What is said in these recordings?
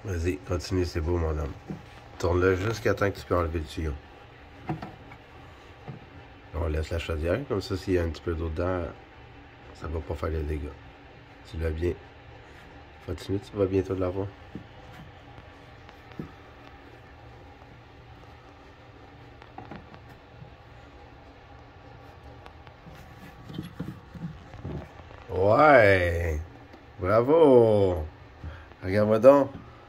Vas-y, continue, c'est beau, mon homme. Tourne-le jusqu'à temps que tu peux enlever le tuyau. On laisse la chaudière, comme ça, s'il y a un petit peu d'eau dedans, ça va pas faire de dégâts. Tu l'as bien. Continue, tu vas bientôt l'avoir. Ouais! Bravo! Regarde-moi donc.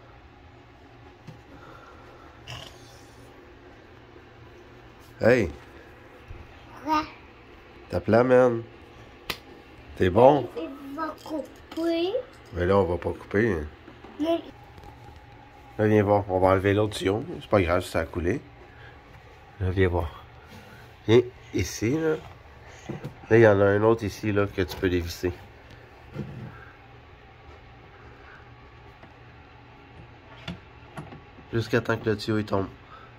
Hey! Ouais. T'as plat, man? T'es bon? Il va couper. Mais là, on va pas couper. Mais Là, viens voir. On va enlever l'autre tuyau. C'est pas grave si ça a coulé. Là, viens voir. Viens ici, là. Là, il y en a un autre ici, là, que tu peux dévisser. Jusqu'à temps que le tuyau il tombe.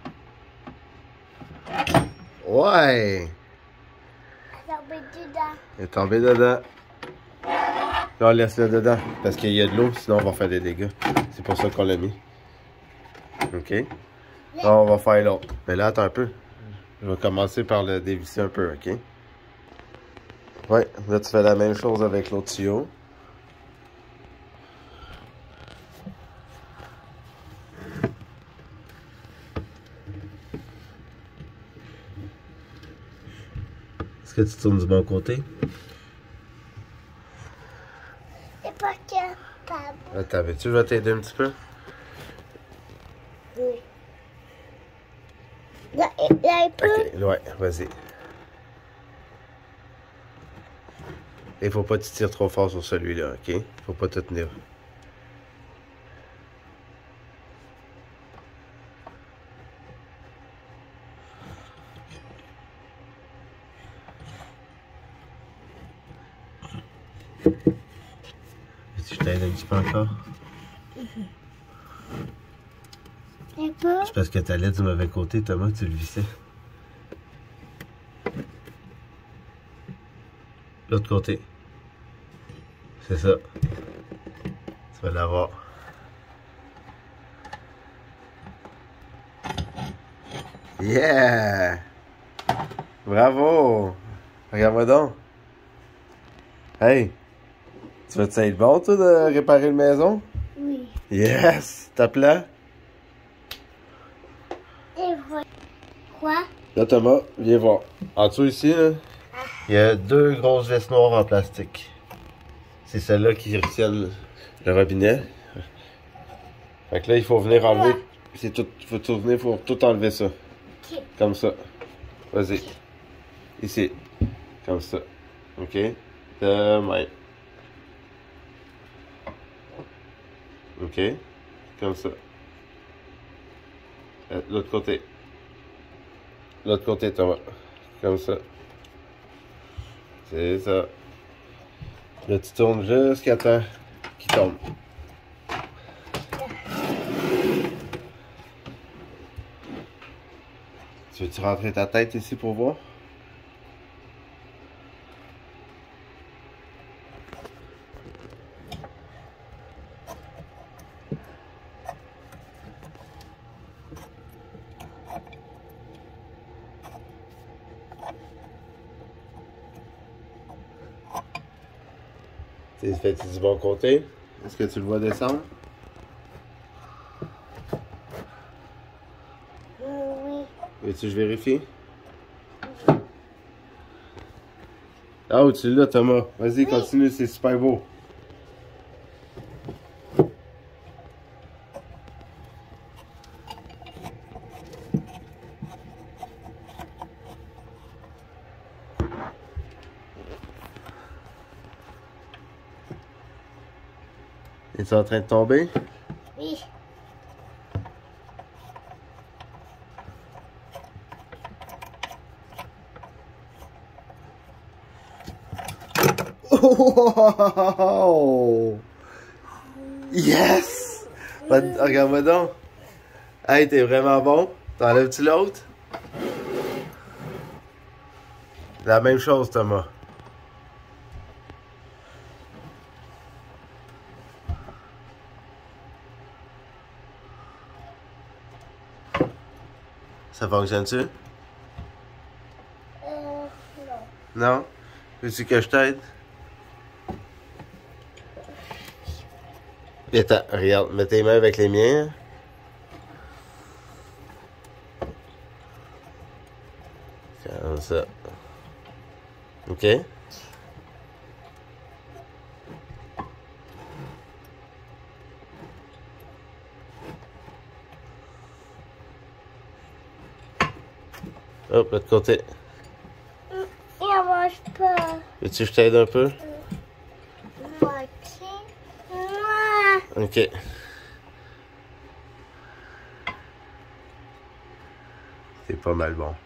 Ouais! il va tomber dedans. Il est tombé dedans. Là, laisse-le dedans. Parce qu'il y a de l'eau, sinon on va faire des dégâts. C'est pour ça qu'on l'a mis. OK? Là, on va faire l'autre. Mais là, attends un peu. Je vais commencer par le dévisser un peu, OK? Ouais, là, tu fais la même chose avec l'autre tuyau. Est-ce que tu tournes du bon côté? C'est pas capable. Attends, veux-tu que je vais t'aider un petit peu? Oui. Là, il peut. OK, ouais, vas-y. Il faut pas que tu tires trop fort sur celui-là, OK? Faut pas te tenir. Est-ce que je t'aide un petit peu encore? Il peut. C'est parce que t'allais du mauvais côté, Thomas, tu le vissais. L'autre côté. C'est ça. Tu vas l'avoir. Yeah! Bravo! Regarde-moi donc. Hey! Tu vas-tu être bon, toi, de réparer une maison? Oui. Yes! T'as plat? Et voilà. Quoi? Là, Thomas, viens voir. En dessous ici, là, il y a deux grosses vestes noires en plastique. C'est celles-là qui retiennent le robinet. Fait que là, il faut venir enlever. C'est tout. Faut tout enlever ça. Ok. Comme ça. Vas-y. Ici. Comme ça. OK? De même. OK? Comme ça. L'autre côté. L'autre côté, Thomas. Comme ça. C'est ça. Là, tu tournes jusqu'à temps qu'il tombe. Tu veux-tu rentrer ta tête ici pour voir? T'es fait du bon côté? Est-ce que tu le vois descendre? Oui. Veux-tu que je vérifie? Ah, oh, tu l'as, Thomas. Vas-y, Oui. continue, c'est super beau. Es-tu en train de tomber? Oui. Oh! Yes! Regarde-moi donc. Hey, t'es vraiment bon. T'enlèves-tu l'autre? La même chose, Thomas. Ça fonctionne-tu? Non. Non? Veux-tu que je t'aide? Attends, regarde, mets tes mains avec les miens. Comme ça. OK? Hop, l'autre côté. Il ne mange pas. Veux-tu que je t'aide un peu? Moitié. Moi. OK. C'est pas mal bon.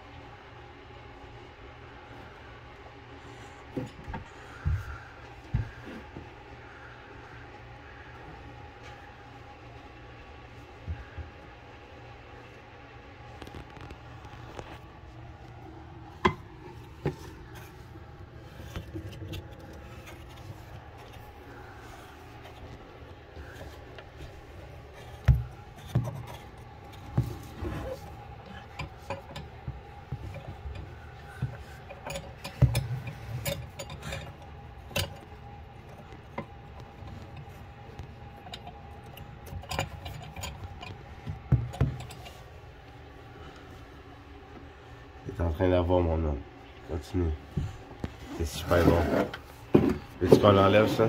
T'es en train d'avoir mon nom. Continue. C'est super bon. Veux-tu qu'on enlève ça?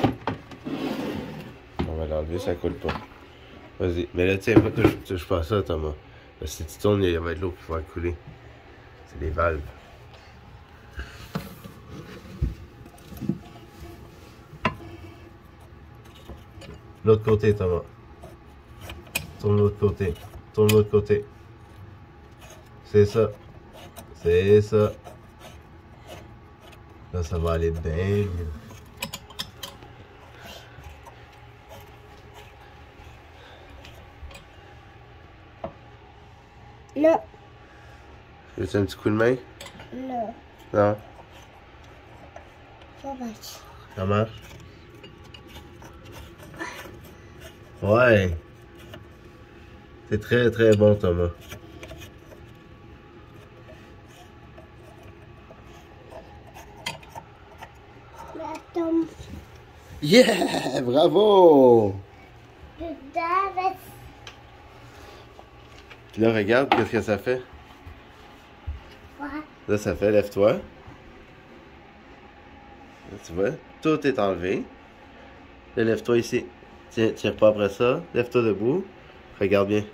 On va l'enlever, ça coule pas. Vas-y. Mais là, tiens, pas touche pas à ça, Thomas. Parce que si tu tournes, il va y avoir de l'eau qui va couler. C'est des valves. L'autre côté, Thomas. Tourne l'autre côté. Tourne l'autre côté. C'est ça. C'est ça. Là, ça va aller bien mieux. Non. Veux-tu un petit coup de main? Non. Non? Ça marche. Ça marche? Ouais. C'est très très bon, Thomas. Mais attends. Yeah! Bravo! Dedans, Puis là, regarde, qu'est-ce que ça fait? quoi? Là, ça fait, lève-toi. Là, tu vois, tout est enlevé. Là, lève-toi ici. Tiens, tire pas après ça. Lève-toi debout. Regarde bien.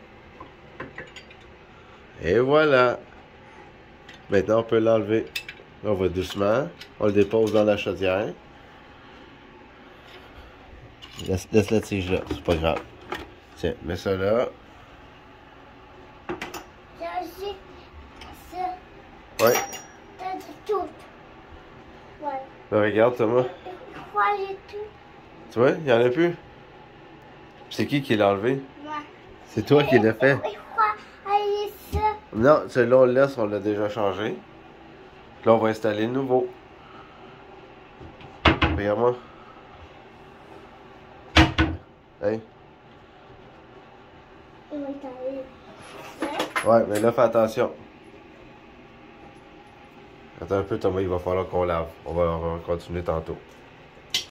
Et voilà. Maintenant, on peut l'enlever. On va doucement. On le dépose dans la chaudière. Laisse la tige là, c'est pas grave. Tiens, mets ça là. J'ai aussi ça. Ouais. T'as dit tout. Ouais. Là, regarde, Thomas. Je crois que j'ai tout. Tu vois, il y en a plus. C'est qui l'a enlevé? Moi. C'est toi qui l'as fait. Je crois que j'ai ça. Non, celui-là, on le laisse, on l'a déjà changé. Là, on va installer le nouveau. Regarde-moi. Hey. On va installer ça. Ouais, mais là, fais attention. Attends un peu, Thomas, il va falloir qu'on lave. On va continuer tantôt.